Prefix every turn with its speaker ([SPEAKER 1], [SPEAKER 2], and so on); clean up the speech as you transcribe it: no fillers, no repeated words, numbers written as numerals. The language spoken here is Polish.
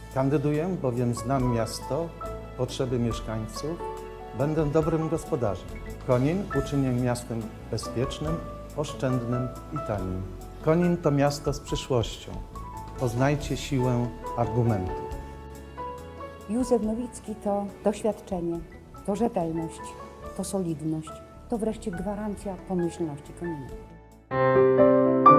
[SPEAKER 1] Kandyduję, bowiem znam miasto, potrzeby mieszkańców, będę dobrym gospodarzem. Konin uczynię miastem bezpiecznym, oszczędnym i tanim. Konin to miasto z przyszłością. Poznajcie siłę argumentu.
[SPEAKER 2] Józef Nowicki to doświadczenie, to rzetelność, to solidność, to wreszcie gwarancja pomyślności Konina.